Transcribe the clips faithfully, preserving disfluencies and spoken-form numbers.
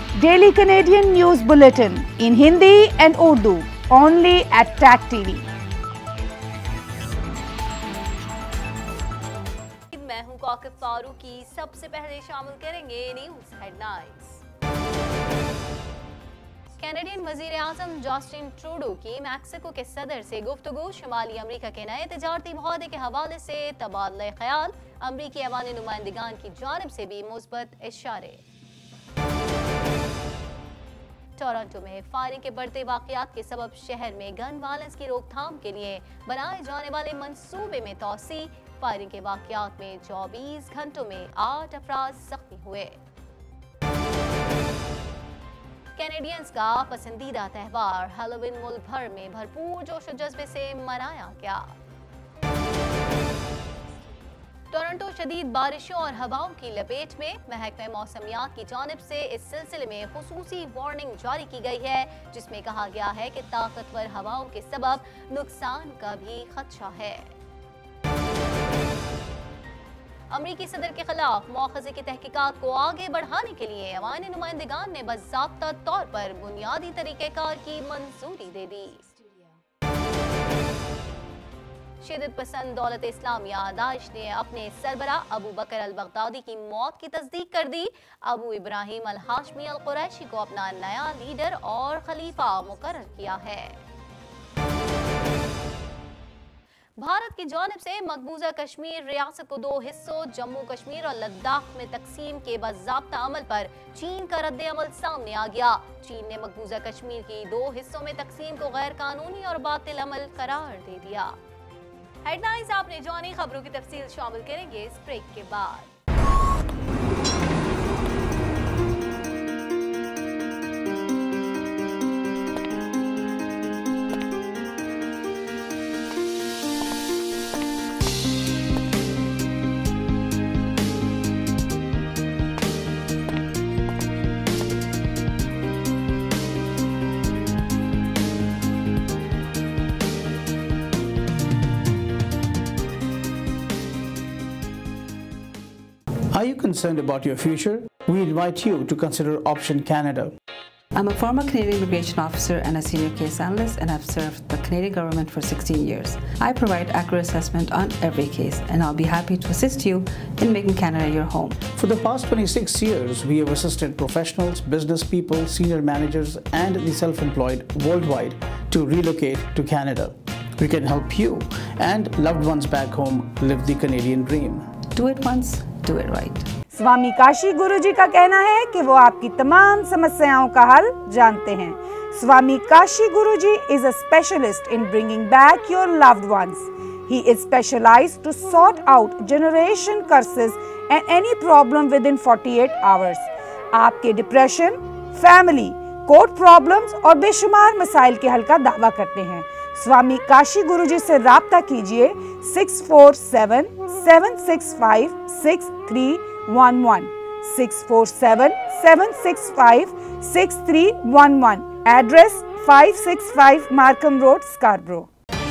Daily Canadian News Bulletin in Hindi and Urdu, only at T A C T V. मैं हूं काकिब फारूकी। सबसे पहले शामिल करेंगे न्यूज हेडलाइंस। कैनेडियन वजीर आजम जस्टिन ट्रूडो की मैक्सिको के सदर से गुफ्तगू, शुमाली अमरीका के नए तिजारती मुआहदे के हवाले से तबादला ख्याल, अमरीकी अवानी नुमाइंदगान की जानिब से भी मुस्बत इशारे। टोरंटो में फायरिंग के बढ़ते वाकयात के सबब शहर में गन वायलेंस की रोकथाम के लिए बनाए जाने वाले मंसूबे में तोसी, फायरिंग के वाकयात में चौबीस घंटों में आठ अफराद जख्मी हुए। कैनेडियंस का पसंदीदा त्यौहार हैलोवीन मुल्क भर में भरपूर जोश और जज्बे से मनाया गया। टोरंटो शदीद बारिशों और हवाओं की लपेट में, महकमे मौसमियात की जानिब से इस सिलसिले में खुसूसी वार्निंग जारी की गई है, जिसमें कहा गया है कि ताकतवर हवाओं के सबब नुकसान का भी खदशा है। अमरीकी सदर के खिलाफ मौखज़े की तहकीकात को आगे बढ़ाने के लिए अवानी नुमाइंदगान ने बाज़ाब्ता तौर पर बुनियादी तरीक़ेकार की मंजूरी दे दी। शिदत पसंद दौलत इस्लामिया दाइश ने अपने सरबरा अबू बकर अल बगदादी की मौत की तस्दीक कर दी। अबू इब्राहिम अल हाशमी अल कुरैशी को अपना नया लीडर और खलीफा मुकर्रर किया है। भारत की जानिब से मकबूजा कश्मीर रियासत को दो हिस्सों जम्मू कश्मीर और लद्दाख में तकसीम के बाज़ाब्ता अमल पर चीन का रद्द अमल सामने आ गया। चीन ने मकबूजा कश्मीर की दो हिस्सों में तकसीम को गैर कानूनी और बातिल अमल करार दे दिया। हेडलाइंस आपने जानी, खबरों की तफसील शामिल करेंगे इस ब्रेक के बाद। Are you concerned about your future? We invite you to consider Option Canada. I'm a former Canadian immigration officer and a senior case analyst, and I've served the Canadian government for sixteen years. I provide accurate assessment on every case, and I'll be happy to assist you in making Canada your home. For the past twenty-six years, we have assisted professionals, business people, senior managers, and the self-employed worldwide to relocate to Canada. We can help you and loved ones back home live the Canadian dream. Do it once, do it right. स्वामी काशी गुरुजी का कहना है कि वो आपकी तमाम समस्याओं का हल जानते हैं। Swami Kashi Guruji is a specialist in bringing back your loved ones. He is specialized to sort out generation curses and any problem within forty-eight hours. आपके डिप्रेशन, फैमिली, कोर्ट प्रॉब्लम्स और बेशुमार मसाइल के हल का दावा करते हैं। स्वामी काशी गुरुजी से राब्ता कीजिए six four seven seven six five six three one one, six four seven seven six five six three one one. Address five six five Markham road, Scarborough.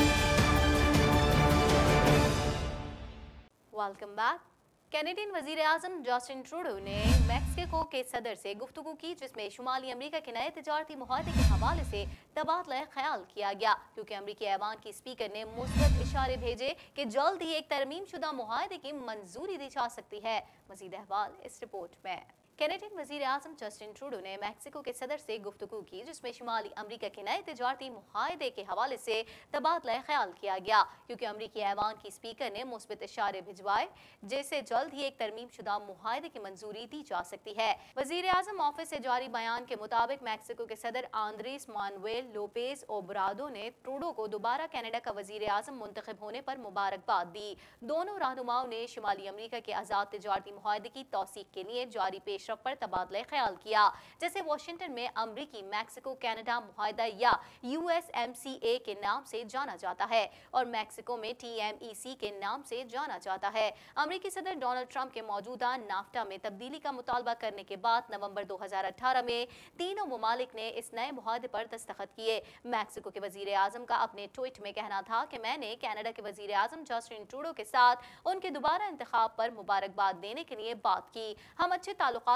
Welcome back. Canadian वजीर आजम जस्टिन ट्रूडो ने Mexico के सदर से गुफ्तगू की, जिसमें शुमाली अमरीका के नए तिजारती मुआहदे के हवाले से तबादला ख्याल किया गया, क्योंकि अमरीकी ऐवान की स्पीकर ने मुस्बत इशारे भेजे कि जल्द ही एक तरमीम शुदा मुआहदे की मंजूरी दी जा सकती है। मजीद अहवाल इस रिपोर्ट में। कैनेडियन वजीर आजम जस्टिन ट्रूडो ने मैक्सिको के सदर से गुफ्तगू की, जिसमें शुमाली अमरीका के नए तिजारती मुआहदे के हवाले से तबादला ख्याल किया गया, क्योंकि अमरीकी ऐवान की स्पीकर ने मुस्बत इशारे भिजवाए जिससे जल्द ही एक तरमीम शुदा मुआहदे की मंजूरी दी जा सकती है। वजीर आजम ऑफिस से जारी बयान के मुताबिक मैक्सिको के सदर आंद्रेस मानुएल लोपेज ओब्राडो ने ट्रूडो को दोबारा कनाडा का वजीर आजम मुंतखब होने पर मुबारकबाद दी। दोनों रहनुमाओं ने शुमाली अमरीका के आज़ाद तिजारती मुआहदे की तौसीक के लिए जारी पेश पर तबादला ख्याल किया, जैसे वाशिंगटन में अमरीकी मैक्सिको कनाडा मुआहदा या U S M C A के नाम से जाना जाता है और मैक्सिको में टी एम ई सी के नाम से जाना जाता है। अमरीकी सदर डोनाल्ड ट्रंप के मौजूदा नाफ्टा में तब्दीली का मुतालबा करने के बाद नवंबर दो हज़ार अठारह में तीनों मुमालिक ने इस नए मुआहदे पर दस्तखत किए। मैक्सिको के वजीर आजम का अपने ट्वीट में कहना था कि मैंने कनाडा के वजीर आजम जस्टिन ट्रूडो के साथ उनके दोबारा इंतखाब पर मुबारकबाद देने के लिए बात की। हम अच्छे ताल्लुकात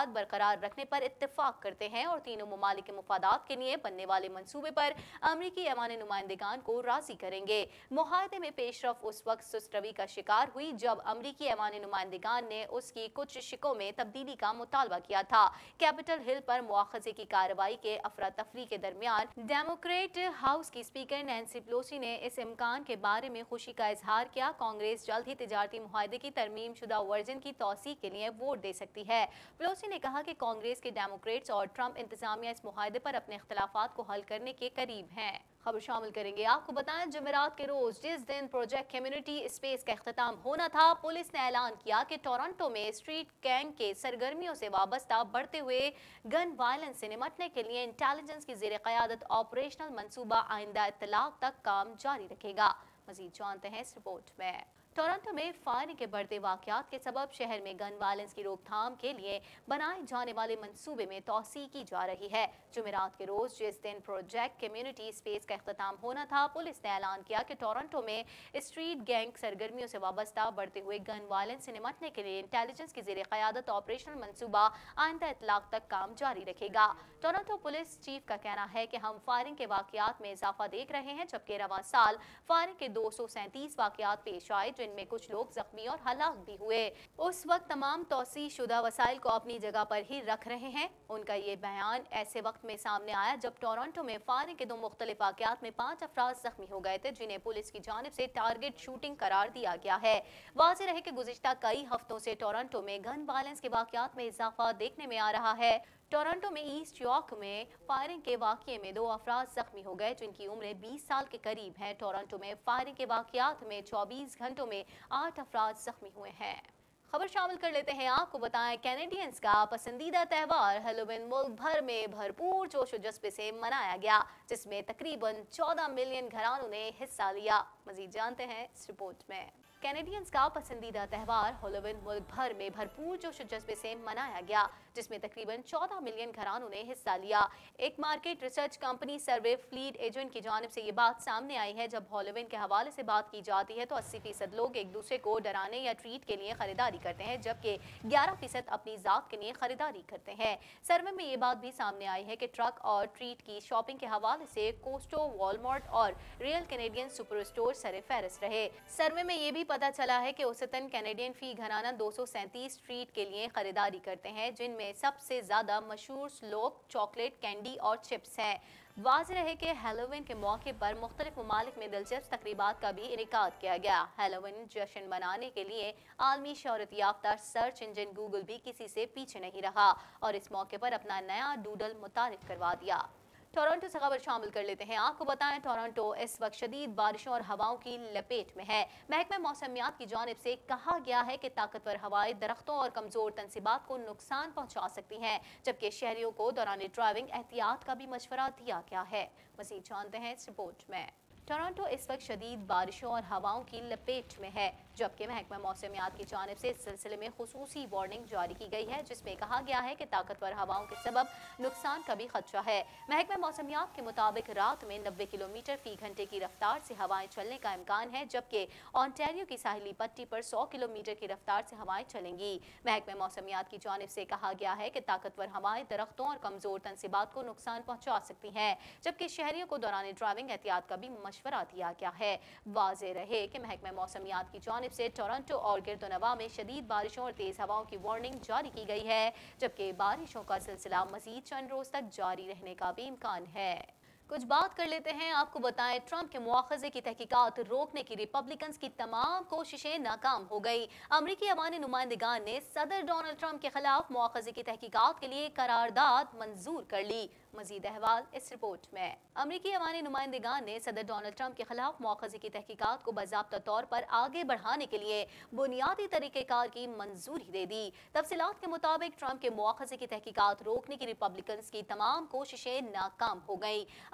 ताल्लुकात बरकरार रखने पर इत्तेफाक करते हैं और तीनों ममालिक के मुफादात के लिए बनने वाले मंसूबे पर अमरीकी ऐवान नुमाइंदगान को राजी करेंगे। मुआहदे में पेशरफ उस वक्त सुस्त रवी का शिकार हुई जब अमरीकी ऐवान नुमाइंदगान ने उसकी कुछ शिकों में तब्दीली का मुतालबा किया था। कैपिटल हिल पर मुआखजे की कार्रवाई के अफरा तफरी के दरमियान डेमोक्रेट हाउस की स्पीकर नैंसी पेलोसी ने इस इम्कान के बारे में खुशी का इजहार किया। कांग्रेस जल्द ही तिजारती मुआहदे की तरमीम शुदा वर्जन की तौसीक के लिए वोट दे सकती है। पेलोसी ने कहा कि कांग्रेस के डेमोक्रेट्स और ट्रंप इंतजामिया इस मुआहदे पर अपने इख्तलाफात को हल करने के करीब हैं। खबर शामिल करेंगे। आपको बताएं, जुमेरात के रोज जिस दिन प्रोजेक्ट कम्युनिटी स्पेस का इख्तिताम होना था, पुलिस ने ऐलान किया कि टोरंटो में स्ट्रीट गैंग के सरगर्मियों से वाबस्ता बढ़ते हुए गन वायलेंस से निपटने के लिए इंटेलिजेंस की ज़ेर क़यादत ऑपरेशनल मंसूबा आइंदा इत्तलाक तक काम जारी रखेगा। मजीद जानते हैं इस रिपोर्ट में। टोरंटो में फायरिंग के बढ़ते वाक़यात के सबब शहर में गन वायलेंस की रोकथाम के लिए बनाए जाने वाले मंसूबे में तौसीक की जा रही है। जुमेरात के रोज जिस दिन प्रोजेक्ट कम्युनिटी स्पेस का इख्तिताम होना था, पुलिस ने ऐलान किया कि टोरंटो में स्ट्रीट गैंग सरगर्मियों से वाबस्ता बढ़ते हुए गन वायलेंस से निपटने के लिए इंटेलिजेंस की ज़ेर क़यादत ऑपरेशनल मंसूबा आइंदा इत्तलाक तक काम जारी रखेगा। टोरंटो पुलिस चीफ का कहना है कि हम फायरिंग के वाक़यात में इजाफा देख रहे हैं, जबकि रवां साल फायरिंग के दो सौ सैंतीस वाक़यात पेश आए जिनमें कुछ लोग जख्मी और हलाक भी हुए। उस वक्त तमाम तौसी शुदा वसाइल को अपनी जगह पर ही रख रहे हैं। उनका ये बयान ऐसे वक्त में सामने आया जब टोरंटो में फायरिंग के दो मुख्तलिफ वाक़यात में पांच अफराद जख्मी हो गए थे, जिन्हें पुलिस की जानिब से टारगेट शूटिंग करार दिया गया है। वाज़ेह रहे कि गुज़िश्ता कई हफ्तों से टोरंटो में गन वायलेंस के वाक़यात में इजाफा देखने में आ रहा है। टोरंटो में ईस्ट यॉर्क में फायरिंग के वाक़ये में दो अफराद जख्मी हो गए, जिनकी उम्र बीस साल के करीब है। टोरंटो में फायरिंग के वाक़यात में चौबीस घंटों में आठ अफराद जख्मी हुए हैं। खबर शामिल कर लेते हैं। आपको बताएं, कैनेडियंस का पसंदीदा त्यौहार हैलोवीन मुल्क भर में भरपूर जोश व जज्बे से मनाया गया, जिसमें तकरीबन चौदह मिलियन घरानों ने हिस्सा लिया। मजीद जानते हैं इस रिपोर्ट में। कैनेडियंस का पसंदीदा त्यौहार हैलोवीन मुल्क भर में भरपूर जोश व जज्बे से मनाया गया, जिसमें तकरीबन चौदह मिलियन घरानों ने हिस्सा लिया। एक market research company survey fleet agent की जानिब से ये बात सामने आई है। जब हैलोवीन के हवाले से बात की जाती है तो अस्सी फीसद लोग एक दूसरे को डराने या ट्रीट के लिए खरीदारी करते हैं, जबकि ग्यारह फीसद अपनी ज़ात के लिए खरीदारी करते हैं। सर्वे में ये बात भी सामने आई है कि ट्रक और ट्रीट की शॉपिंग के हवाले से कोस्टो, वॉलमार्ट और रियल कैनेडियन सुपर स्टोर सरे फहरिस्त रहे। सर्वे में ये भी पता चला है कि औसतन कैनेडियन फी घराना दो सौ सैंतीस ट्रीट के लिए खरीदारी करते हैं, जिनमें सबसे ज्यादा मशहूर स्लोप, चॉकलेट, कैंडी और चिप्स हैं। वाज़ेह रहे कि हैलोवीन के मौके पर मुख्तलिफ ममालिक में दिलचस्प तकरीबात का भी इनेकाद किया गया। हैलोवीन जश्न मनाने के लिए आलमी शोहरत याफ्ता सर्च इंजन गूगल भी किसी से पीछे नहीं रहा और इस मौके पर अपना नया डूडल मुतारिफ करवा दिया। टोरंटो से खबर शामिल कर लेते हैं। आपको बताएं, टोरंटो इस वक्त शदीद बारिशों और हवाओं की लपेट में है। महकमा मौसमियात की जानिब से कहा गया है कि ताकतवर हवाएं दरख्तों और कमजोर तनसीबात को नुकसान पहुंचा सकती हैं, जबकि शहरियों को दौरान ड्राइविंग एहतियात का भी मशवरा दिया गया है। मज़ीद जानते हैं इस रिपोर्ट में। टोरंटो इस वक्त शदीद बारिशों और हवाओं की लपेट में है, जबकि महकमा मौसमियात की जानिब से इस सिलसिले में खुसूसी वार्निंग जारी की गई है, जिसमें कहा गया है कि ताकतवर हवाओं के सबब नुकसान का भी खदशा है। महकमा मौसमियात के मुताबिक रात में नब्बे किलोमीटर फी घंटे की रफ्तार से हवाएं चलने का इम्कान है, जबकि ऑन्टेरियो की साहिली पट्टी पर सौ किलोमीटर की रफ्तार से हवाएं चलेंगी। महकमा मौसमियात की जानिब से कहा गया है कि ताकतवर हवाएं दरख्तों और कमजोर तनसीबात को नुकसान पहुंचा सकती हैं, जबकि शहरियों को दौरान ड्राइविंग एहतियात का भी मशवरा दिया गया है। वाज़ेह रहे कि महकमा मौसमियात की जानिब से टोरंटो और गिरदोनवा में शदीद बारिशों और तेज हवाओं की वार्निंग जारी की गई है, जबकि बारिशों का सिलसिला मजीद चंद रोज तक जारी रहने का भी इम्कान है। कुछ बात कर लेते हैं। आपको बताएं, ट्रंप के मुआखजे की तहकीकात रोकने की रिपब्लिकन्स की तमाम कोशिशें नाकाम हो गई। अमरीकी अवामी नुमाइंदगान ने सदर डोनाल्ड ट्रंप के खिलाफ मुआखजे की तहकीकात के लिए करारदाद मंजूर कर ली। मजीद अहवाल इस रिपोर्ट में। अमरीकी अवामी नुमाइंदगान ने सदर डोनाल्ड ट्रंप के खिलाफ मुआखजे की तहकीकात को बाज़ाब्ता तौर पर आगे बढ़ाने के लिए बुनियादी तरीक़ेकार की मंजूरी दे दी। तफसीलात के मुताबिक ट्रंप के मुआखजे की तहकीकात रोकने की रिपब्लिकन्स की तमाम कोशिशें नाकाम हो गई।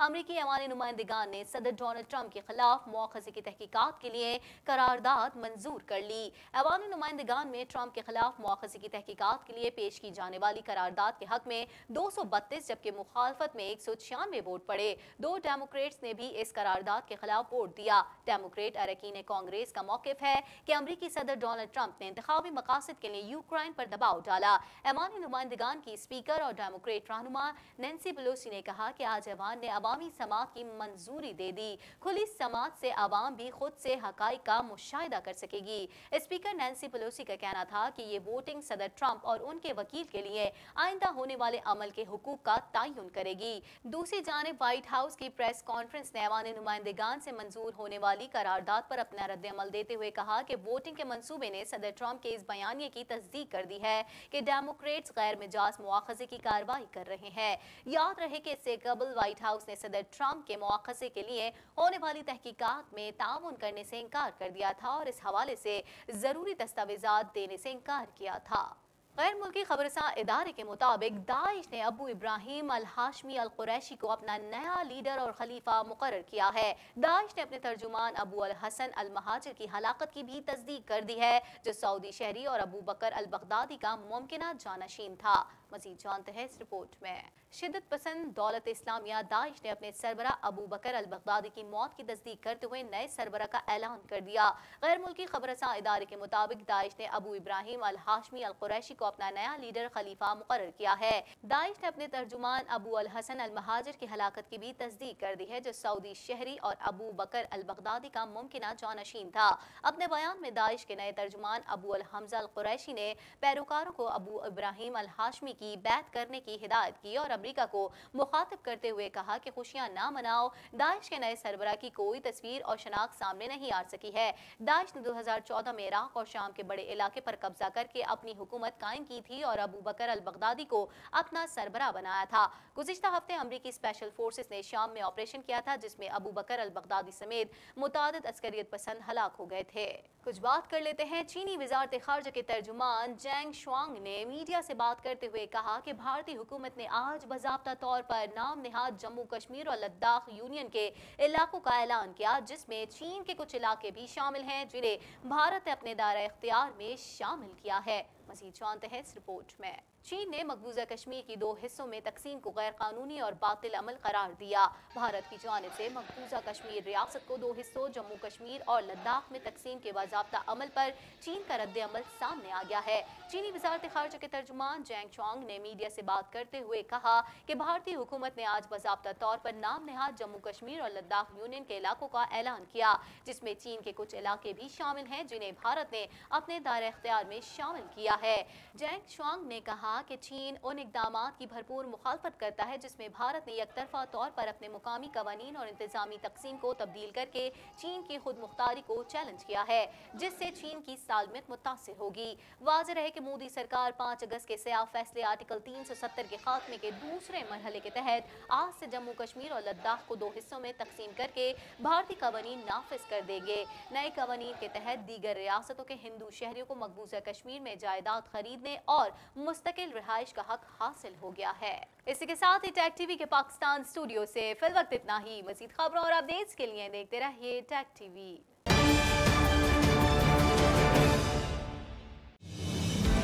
अमरीकी ऐवान नुमाइंदगान ने सदर डोनाल्ड ट्रंप के खिलाफ मुआखजे की तहकीकात के लिए करारदाद मंजूर कर ली। ऐवान नुमाइंदगान में ट्रंप के खिलाफ मुआखजे की तहकीकात के लिए पेश की जाने वाली करारदाद के हक में दो सौ बत्तीस जबकि मुखालफत में एक सौ छियानवे वोट पड़े। दो डेमोक्रेट्स ने भी इस करारदाद के खिलाफ वोट दिया। डेमोक्रेट अरकान कांग्रेस का मौकिफ है कि अमरीकी सदर डोनाल्ड ट्रंप ने इंतखाबी मकासद के लिए यूक्रेन पर दबाव डाला। ऐवान नुमाइंदगान की स्पीकर और डेमोक्रेट रहनुमा नैन्सी पेलोसी ने कहा कि आज ऐवान ने अवामी समाअत की मंजूरी दे दी। खुली समाअत से अवाम भी खुद से हकाइक का मुशाहिदा कर सकेगी। स्पीकर नैन्सी पेलोसी का कहना था कि ये वोटिंग सदर ट्रंप और उनके वकील के लिए आइंदा होने वाले अमल के हुकूक का तयन करेगी। दूसरी जानिब व्हाइट हाउस की प्रेस कॉन्फ्रेंस ने ऐवान नुमाइंदगान से मंजूर होने वाली करारदाद पर अपना रद्द-ए-अमल देते हुए कहा कि वोटिंग के मंसूबे ने सदर ट्रंप के इस बयानिए की तस्दीक कर दी है कि डेमोक्रेट्स गैर मिजाज मुआखजे की कार्रवाई कर रहे हैं। याद रहे कि इससे कबल व्हाइट हाउस ने सदर ट्रंप के मुआखजे के लिए होने वाली तहकीकात में ताउन करने से इनकार कर दिया था और इस हवाले से जरूरी दस्तावेजात देने से इनकार किया था। गैर मुल्की खबरसां इदारे के मुताबिक दाइश ने अबू इब्राहिम अल हाशमी अल कुरैशी को अपना नया लीडर और खलीफा मुकर्रर किया है। दाइश ने अपने तर्जुमान अबू अल हसन अल महाजिर की हलाकत की भी तस्दीक कर दी है, जो सऊदी शहरी और अबू बकर अल बगदादी का मुमकिना जानशीन था। मजीद जानते हैं इस रिपोर्ट में। शिद्दत पसंद दौलत इस्लामिया दाइश ने अपने सरबरा अबू बकर अल बगदादी की मौत की तस्दीक करते हुए नए सरबरा का ऐलान कर दिया। गैर मुल्की खबरसां इदारे के मुताबिक दाइश ने अबू इब्राहिम अल हाशमी अल कुरैशी को अपना नया लीडर खलीफा मुकर्रर किया है। दाइश ने अपने तर्जुमान अबू अल हसन अल महाजिर की हलाकत की भी तस्दीक कर दी है, जो सऊदी शहरी और अबू बकर अल बगदादी का मुमकिना जानशीन था। अपने बयान में दाइश के नए तर्जुमान अबू अल हमजा अल कुरैशी ने पैरोकारों को अबू इब्राहिम अल हाशमी की बैत करने की हिदायत की और अमेरिका को मुखातिब करते हुए कहा कि खुशियां ना मनाओ, दाइश के नए सरबरा की कोई तस्वीर और शनाख्त सामने नहीं आ सकी है। दाइश ने दो हज़ार चौदह में इराक और शाम के बड़े इलाके पर कब्जा करके अपनी हुकूमत कायम की थी और अबू बकर अल बगदादी को अपना सरबरा बनाया था। गुज़िश्ता हफ्ते अमरीकी स्पेशल फोर्सेस ने शाम में ऑपरेशन किया था, जिसमें अबू बकर अल बगदादी समेत मुतादिद अस्करियत पसंद हलाक हो गए थे। कुछ बात कर लेते हैं चीनी वजारत खारजा के तर्जुमान जेंग शुआंग ने मीडिया से बात करते हुए कहा कि भारतीय हुकूमत ने आज बाज़ाब्ता तौर पर नाम निहाद जम्मू कश्मीर और लद्दाख यूनियन के इलाकों का ऐलान किया, जिसमें चीन के कुछ इलाके भी शामिल हैं जिन्हें भारत ने अपने दायरा इख्तियार में शामिल किया है। मज़ीद जानते हैं इस रिपोर्ट में। चीन ने मकबूजा कश्मीर की दो हिस्सों में तकसीम को गैर कानूनी और बातिल अमल करार दिया। भारत की जानिब से मकबूजा कश्मीर रियासत को दो हिस्सों जम्मू कश्मीर और लद्दाख में तकसीम के बाज़ाब्ता अमल पर चीन का रद्द अमल सामने आ गया है। चीनी वजारत खारजा के तर्जुमान जेंग शुआंग ने मीडिया से बात करते हुए कहा कि भारतीय हुकूमत ने आज बाज़ाब्ता तौर पर नाम निहाद जम्मू कश्मीर और लद्दाख यूनियन के इलाकों का ऐलान किया, जिसमें चीन के कुछ इलाके भी शामिल हैं जिन्हें भारत ने अपने दायरे इख्तियार में शामिल किया है। जेंग शुआंग ने कहा कि चीन उन इक़दामात की भरपूर मुखालफत करता है जिसमें भारत ने यकतरफा तौर पर अपने मुकामी कवानीन और इंतजामी तकसीम को तब्दील करके चीन की खुद मुख्तारी को चैलेंज किया है, जिससे चीन की सालमियत मुतासिर होगी। वाज़ेह रहे कि मोदी सरकार पाँच अगस्त के सयाह फैसले आर्टिकल तीन सौ सत्तर के खात्मे के दूसरे मरहले के तहत आज से जम्मू कश्मीर और लद्दाख को दो हिस्सों में तकसीम करके भारतीय कवानीन नाफिज कर देंगे। नए कवानीन के तहत दीगर रियासतों के हिंदू शहरियों को मकबूजा कश्मीर में जायदाद खरीदने और मुस्तकिल रिहाइश का हक हासिल हो गया है। इसी के साथ ही टेक टीवी के पाकिस्तान स्टूडियो से फिल वक्त इतना ही। मज़ीद खबरों और अपडेट्स के लिए देखते रहिए Tech TV.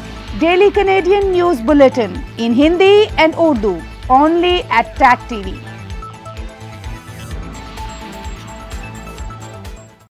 Daily Canadian News Bulletin in Hindi and Urdu only at Tech T V.